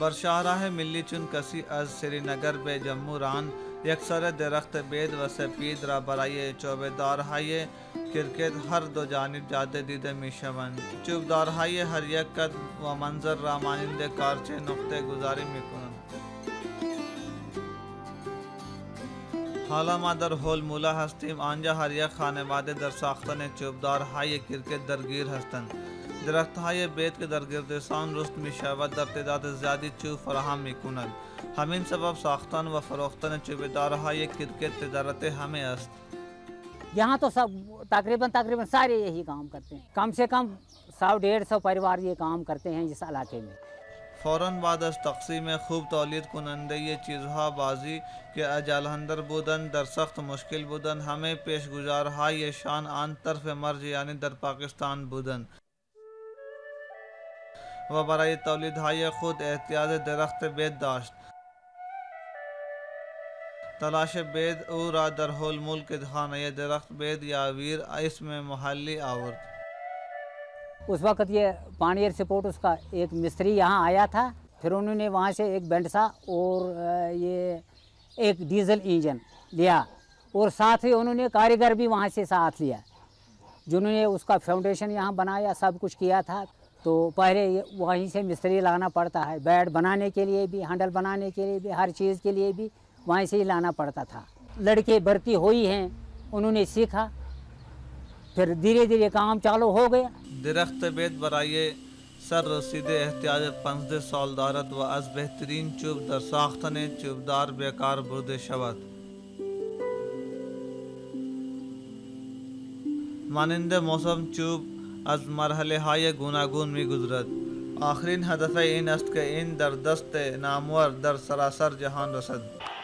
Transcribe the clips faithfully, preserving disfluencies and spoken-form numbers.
برشاہراہ ملی چن کسی از سری نگر بے جموں ران یکسر درخت بید و سپید را برای چوبدارهای کرکٹ ہر دو جانب جاده دیده می شوند. چوبدارهای هر یک قد و منظر را مانند کارچه نقطه گذاری می کنند. حالا ما در هول مولا هستیم. آنجا هر یک خانواده در ساختن چوبدارهای کرکٹ درگیر هستند. درختهای بید که در گردستان رشد می شود در تعداد زیادی چوب فراهم می کند. همین سبب ساختن و فروختن چوبدارهای کرکٹ تجارت همه است. یہاں تو سب تقریباً تقریباً سارے یہی کام کرتے ہیں. کم سے کم سو ڈیڑھ سو پریوار یہ کام کرتے ہیں اس علاقے میں. فوراً بعد از تقسیم خوب تولید کننده یہ چیزها بازی که اجالهندر بودن در سخت مشکل بودن همه پیشگذارهای شان آن طرف مرج یعنی در پاکستان بودن و برای تولیدهای خود احتیاج درخت بید داشت. تلاش بید او را در هول ملک خانه درخت بید یا ویر اسم محلی آورد. اس وقت یہ پانیر سپورٹ اس کا ایک مستری یہاں آیا تھا. پھر انہوں نے وہاں سے ایک بینڈسا اور یہ ایک ڈیزل انجن لیا اور ساتھ ہی انہوں نے کاریگر بھی وہاں سے ساتھ لیا جنہوں نے اس کا فاؤنڈیشن یہاں بنایا سب کچھ کیا تھا. تو پہلے وہیں سے مستری لانا پڑتا ہے. بیڈ بنانے کے لیے بھی ہینڈل بنانے کے لیے بھی ہر چیز کے لیے بھی وہیں سے ہی لانا پڑتا تھا. لڑکے بھرتی ہوئی ہیں انہوں نے سیکھا پھر دھیرے دھیرے کام چالو ہو گیا. درخت بید برای سر رسیده احتیاج پانزده سال دارد و از بهترین چوب در ساختن چوبدار بیکار برده شود. مانند موسم چوب از مرحله های گوناگون می گذرد. آخرین هدف این است که این در دست نامور در سراسر جهان رسد.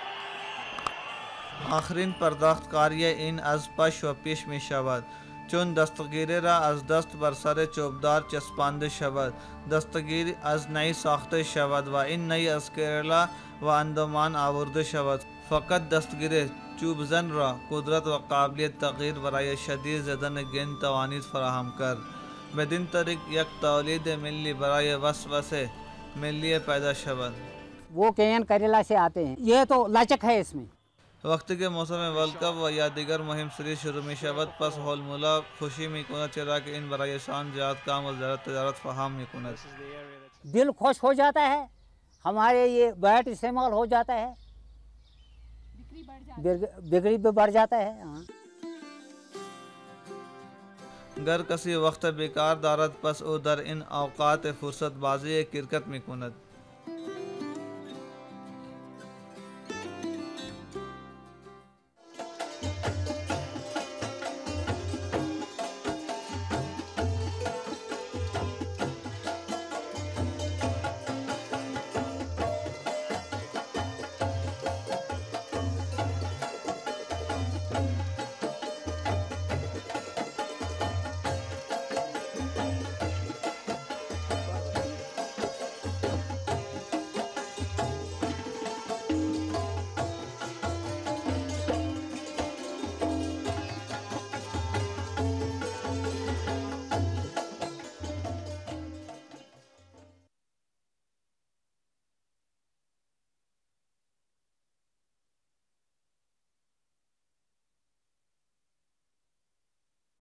آخرین پرداخت کاری این از پش و پیش می شود چون دستگیری را از دست بر سر چوبدار چسبانده شود. دستگیری از نئی ساخته شود و این نئی از کیرلا و اندمان آورده شود. فقط دستگیری چوبزن را قدرت و قابلیت تغییر برای شدید زدن گند توانید فراهم کرد. بدین طریق یک تولید ملی برای وسوسه ملی پیدا شود. وہ کین کیرلا سے آتے ہیں. یہ تو لچک ہے اس میں. وقتی که موسم ورلد کپ و یا دیگر مهم سری شروع می شود پس هول مولا خوشی می کند چرا که این برایشان زیاد کام و زیاد تجارت فراهم می کند. دل خوش ہو جاتا ہے. ہمارے یہ بیٹ استعمال ہو جاتا ہے. بکری بھی بڑھ جاتا ہے. گر کسی وقت بیکار دارد پس او در این اوقات فرصت بازی کرکٹ می کند.